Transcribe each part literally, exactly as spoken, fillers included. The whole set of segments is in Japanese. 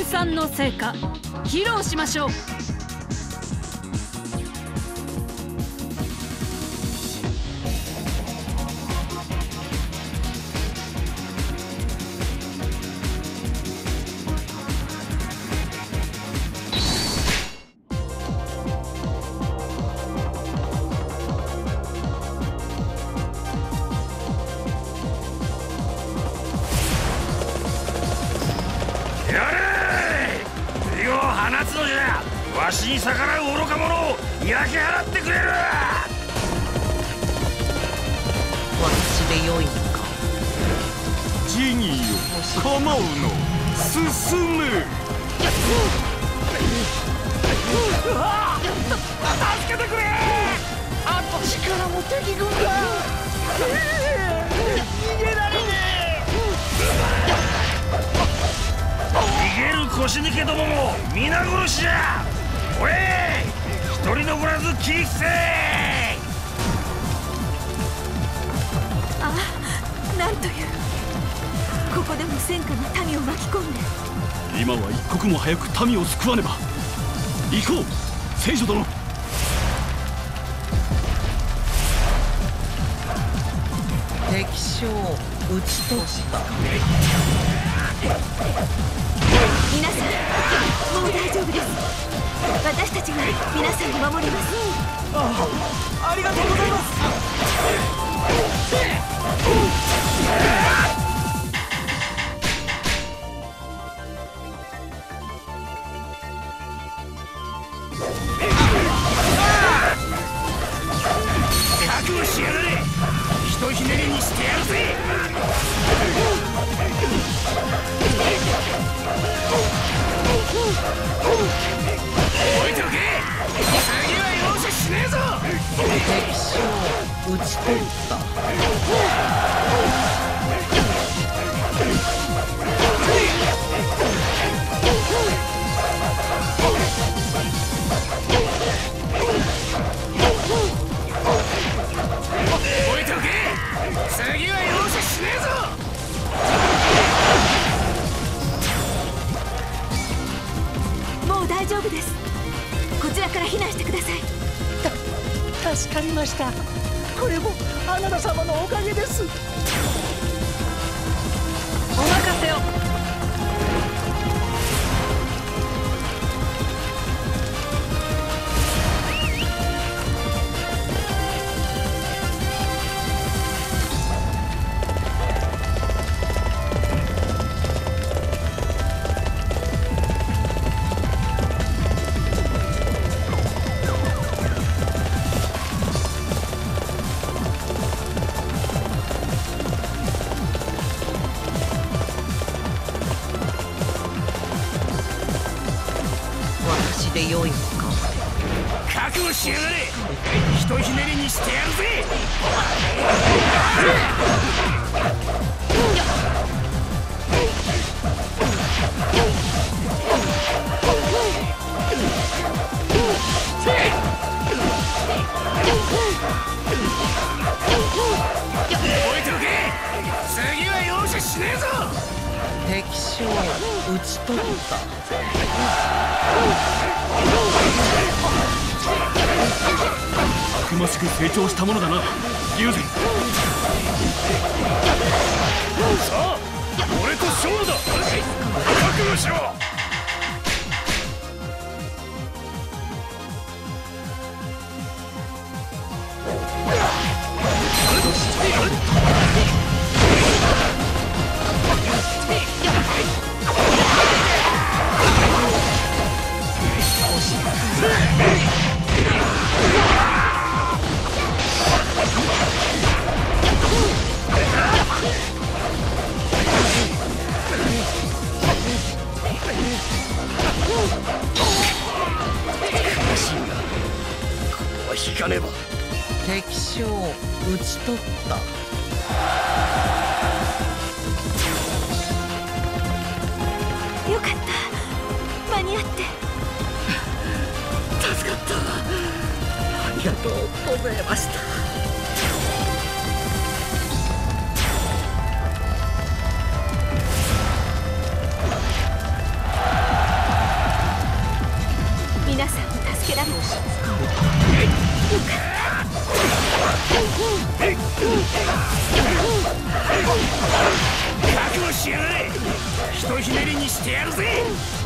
賛の成果披露しましょう。 わしに逆らう愚か者を焼き払ってくれる。 私でよいのか。 ジギーよ、構うの、進め。 助けてくれ。 あっちからも敵軍が。逃げられねえ。逃げる腰抜けどもも皆殺しじゃ。おい、一人残らず切り伏せ。 ああ、なんという。ここでも戦火の民を巻き込んで。 今は一刻も早く民を救わねば。行こう、聖女殿。 敵将討ち取った。 皆さん、もう大丈夫です。私たちが皆さんを守ります。 ああ、ありがとうございます。 覚悟しやがれ。ひとひねりにしてやるぜ。置いておけ。次は容赦しねえぞ。 敵将討ち取った。 置いておけ。次は容赦しねえぞ。 もう大丈夫です。こちらから避難してください。 た助かりました。これもアナナ様のおかげです。 お任せを。 でよいのか。 覚悟しやがれ。ひとひねりにしてやるぜ。置いておけ。次は容赦しねえぞ。 敵将討ち取った。 たくましく成長したものだな、友禅。 さあ、俺と勝負だ。覚悟しろ。引かねば。 敵将討ち取った。 よかった、間に合って。 助かった。ありがとうございました。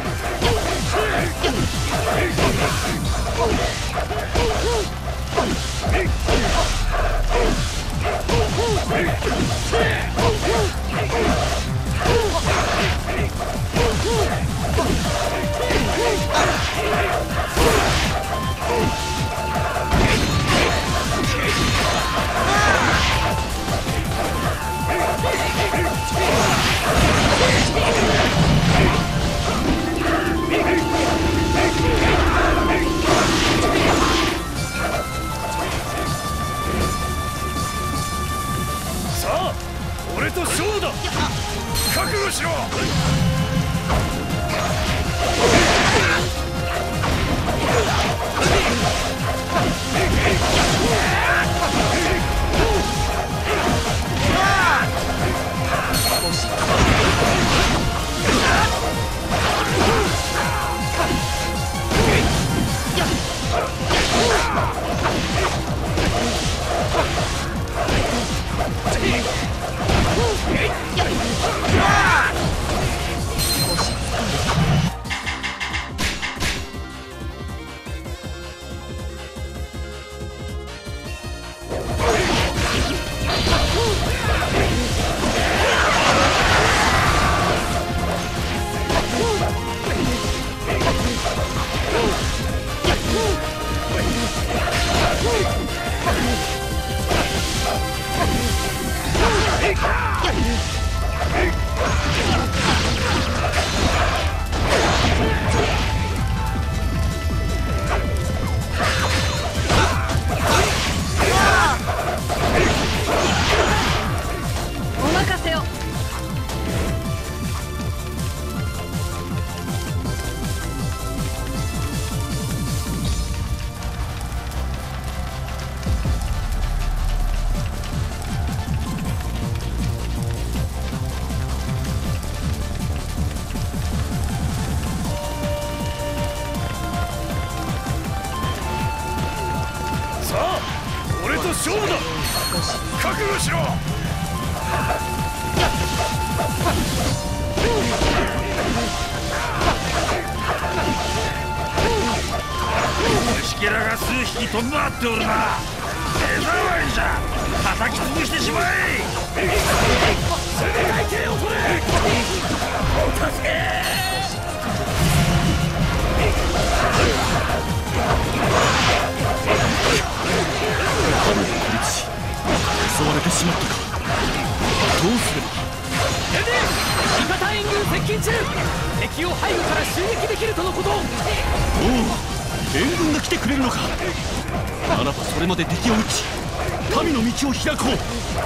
さあ俺と勝負だ。覚悟しろ。 お任せを。 さあ俺と勝負だ。覚悟しろ。虫けらが数匹飛び回っておるな。手触りじゃ叩き潰してしまえ。すぐがいてよこれ。お助け。 雨で孤立し襲われてしまったか。どうすれば。 エデン、味方援軍接近中。敵を背後から襲撃できるとのこと。 おお、援軍が来てくれるのか。ならばそれまで敵を撃ち神の道を開こう。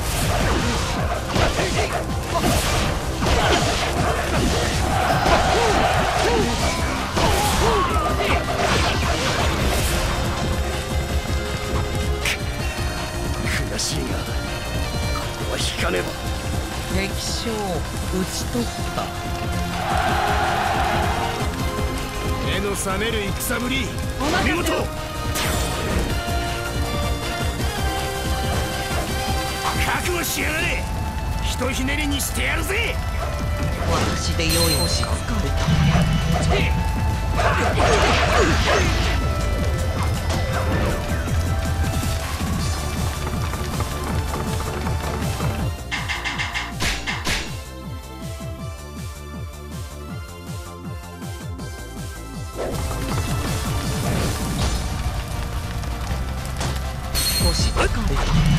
悔しいがここは引かねば。 敵将討ち取った。 目の覚める戦ぶりお任せを。 見事。覚悟しやがれ。ひとひねりにしてやるぜ。 私で良い押しつかれた。押しつかれた。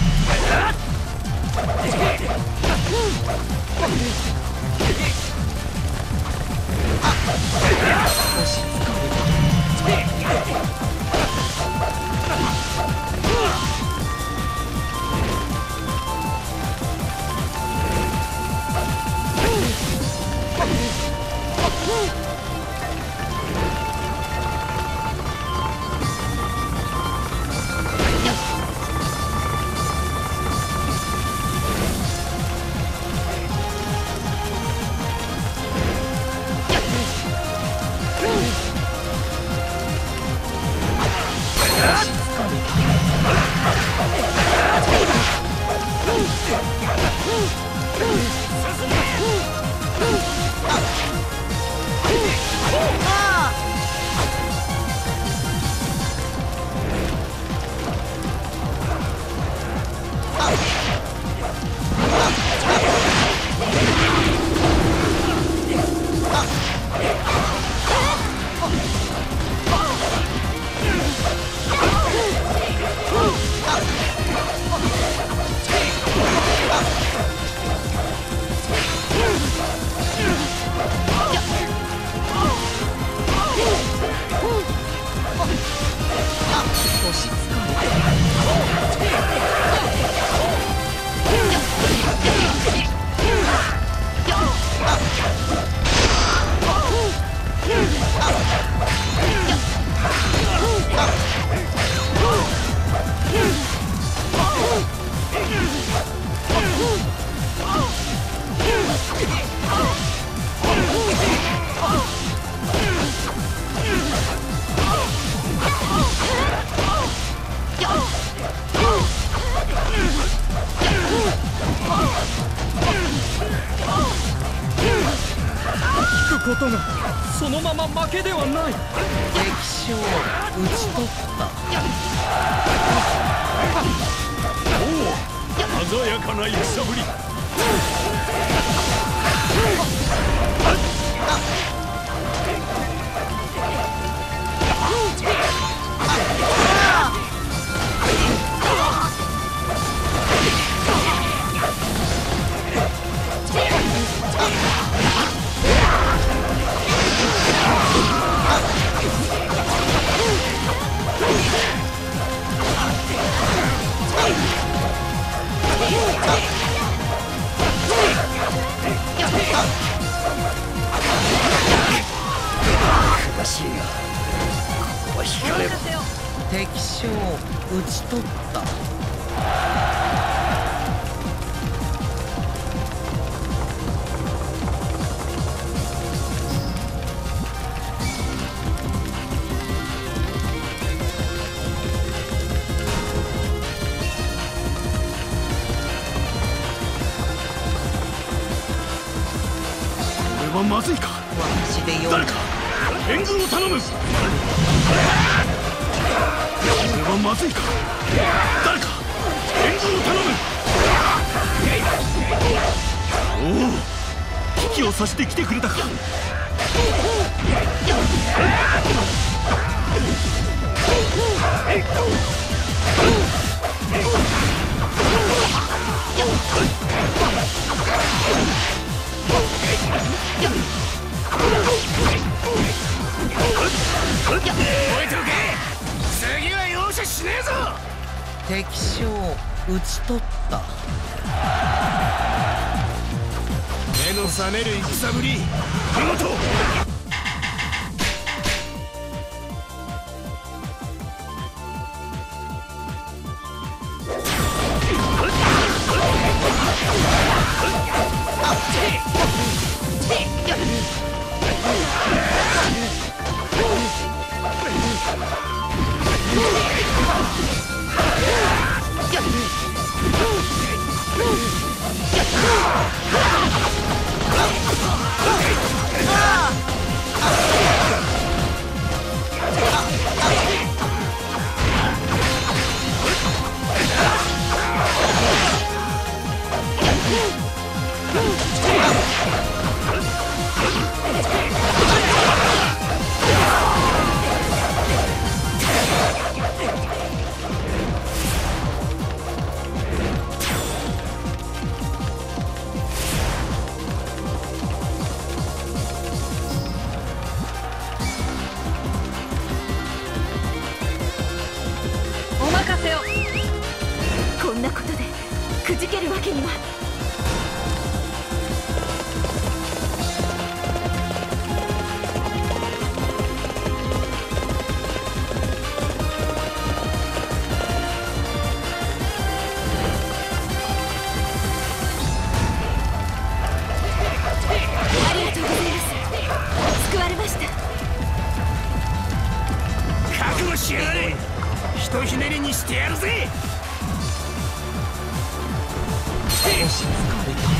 押しつかれた。 負けではない。 敵将討ち取った。 おお、鮮やかな戦ぶり。 悔しいがここは引かれば。 敵将討ち取った。 これはまずいか。 私でよい。 誰か援軍を頼む。これはまずいか。誰か援軍を頼む。おお、危機を察して来てくれたか。 置いておけ。次は容赦しねえぞ。 敵将討ち取った。 目の覚める戦ぶり見事。 こんなことでくじけるわけには。ありがとうございます。救われました。 覚悟しやがれ。ひとひねりにしてやるぜ。 少し疲れた。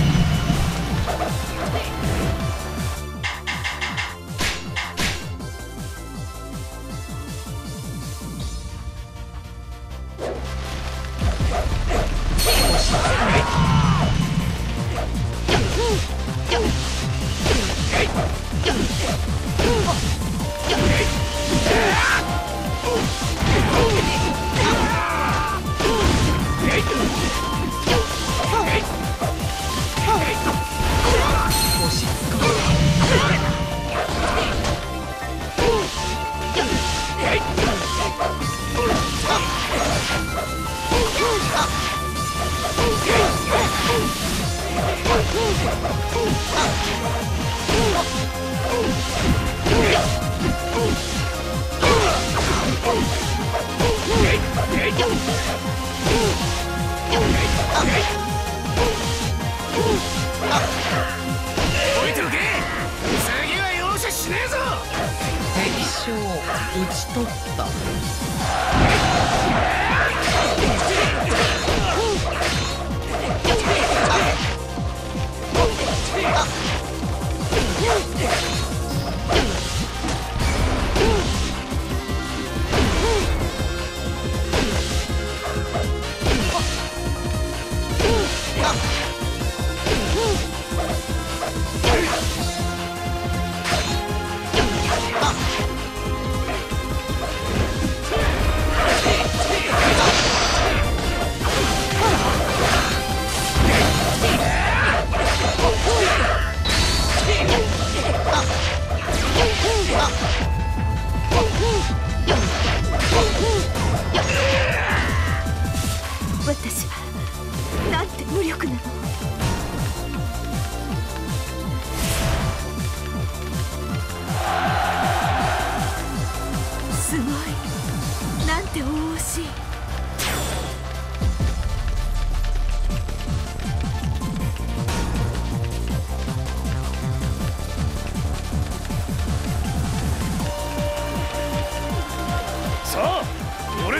置いておけ。次は容赦しねえぞ。 敵将討ち取った。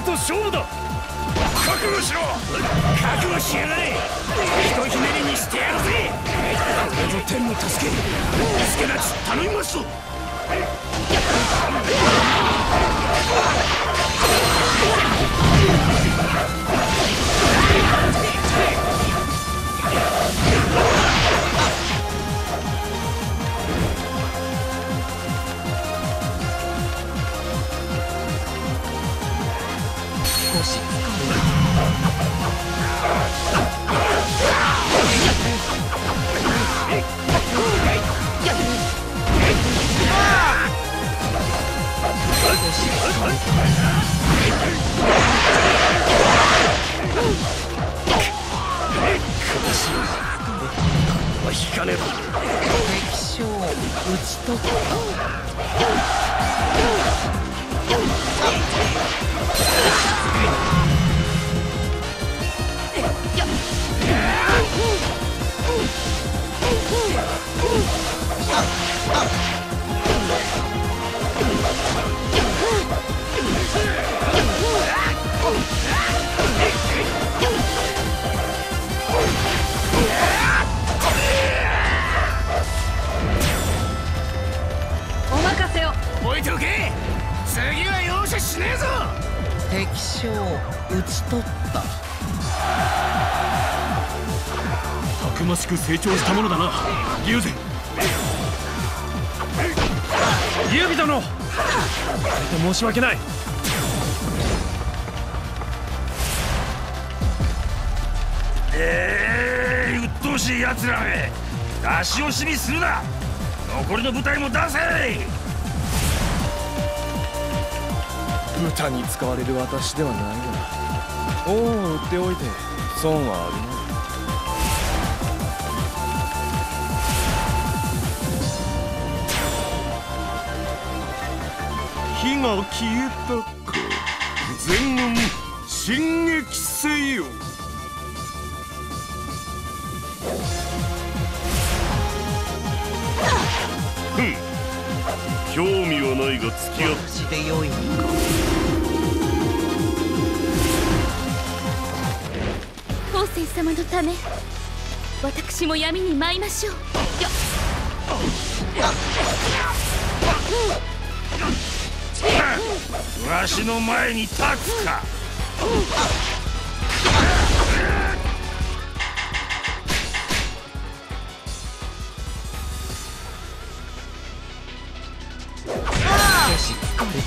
と勝負だ。覚悟しろ。覚悟しやがれ。ひとひねりにしてやるぜ。これぞ天の助け。助けなち頼みますぞ。 少し疲れた。 引かねば。 敵将討ち取った。 お任せを。 置いておけ。次は容赦しねえぞ。 敵将討ち取った。 たくましく成長したものだな、龍禅。 劉備殿、申し訳ない。ええー、鬱陶しいやつらめ。出し惜しみするな。残りの部隊も出せ。 豚に使われる私ではないが、恩を売っておいて損はあるまい。 火が消えたか。全軍進撃せよ。 ふん、興味はないが付き合って。 私でよいのか。 法政様のため私も闇に舞いましょう。 わしの前に立つか。 少し疲れ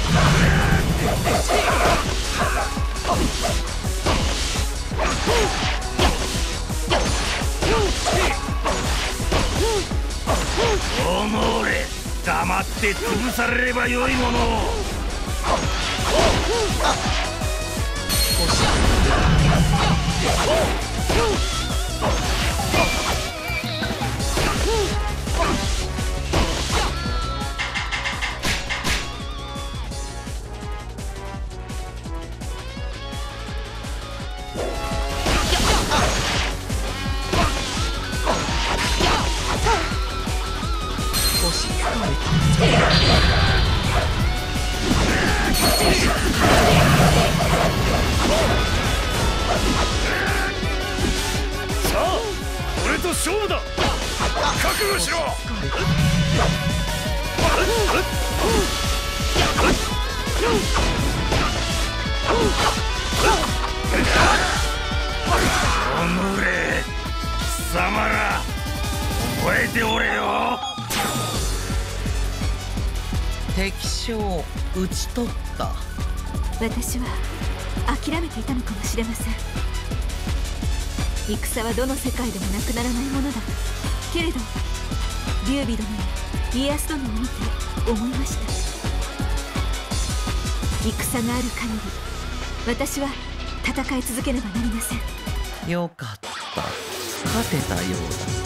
おのれ、黙って潰されればよいものを。 少し疲れた。 さあ、俺と勝負だ。覚悟しろ。おのれ、貴様ら覚えておれよ。 敵将討ち取った。 私は諦めていたのかもしれません。戦はどの世界でもなくならないものだけれど、劉備殿や家康殿を見て思いました。戦がある限り私は戦い続けねばなりません。 よかった。勝てたようだ。